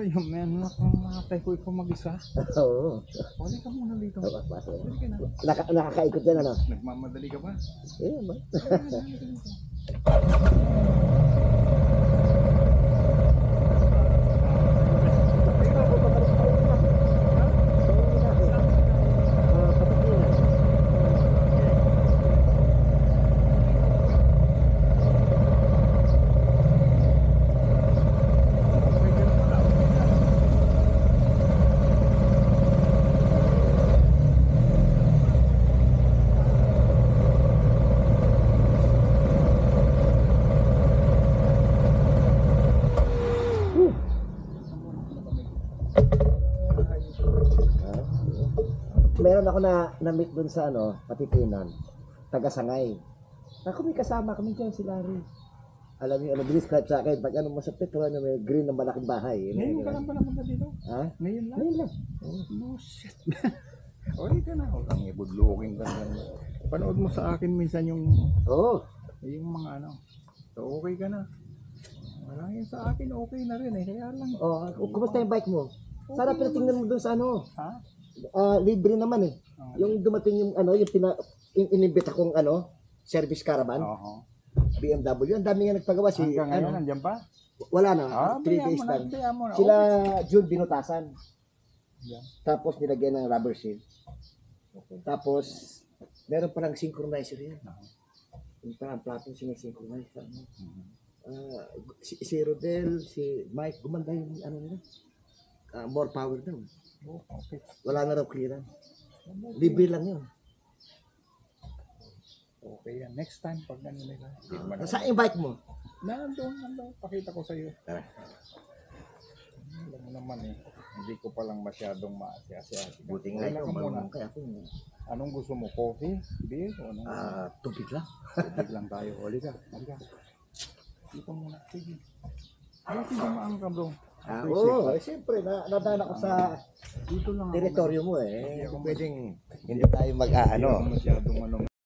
sa'yo, men. Nakatay ko ikaw mag-isa. Oo. Huli ka muna dito. Pasok. Huli ka na. Nakakaikot yan, ano? Nagmamadali ka ba? Eh, ba? Huli ka dito. Meron ako na-meet dun sa ano, Patitinan, taga-Sangay. Ako may kasama kami dyan, si Larry. Alam niyo, ano, describe sa akin, pag ano mo sa Petro, ano, may green ng malaking bahay. Ngayon ka lang pa napunta dito? Ha? Ngayon lang? Ngayon lang. No shit, man. Huli ka na. Huwag kang ibudluking ka na. Panood mo sa akin minsan yung mga ano. So okay ka na. Wala yun sa akin, okay na rin eh. Kaya lang. Kumusta yung bike mo? Sana pinatingnan mo dun sa ano. Ha? Libre naman eh. Yung dumating yung ano, yung inimbita kong ano, service caravan, Oo. BMW. Ang dami nga nagpagawa si Hanggang ngayon, ano, nandiyan pa? wala na, 3 bayan days mo na, lang. bayan mo na. Sila June binutasan. Yeah. Tapos nilagyan ng rubber seal. Tapos meron palang synchronizer yan. Yung parang platong sinisynchronize. Si Rodel, si Mike, gumanda yung ano nila. More power daw. Oh, okay. Wala na raw clearance. Libre lang yun. Okay yan. Next time, pag ano nila. Saan yung bike mo? Nandun. Pakita ko sa'yo. Alam mo naman eh. Hindi ko palang masyadong maasya-asya. Buti nga ikaw, muna. marunong kaya ako. Anong gusto mo? Coffee? Beer? O anong Tubig lang. tubig lang tayo? Huli ka. Dito muna. Sige. Bakit dumaan ka bro? Siyempre, nadaan ako sa Dito lang ako. teritoryo mo eh. Hindi ako Pwedeng hindi tayo mag-ano. masyadong ano.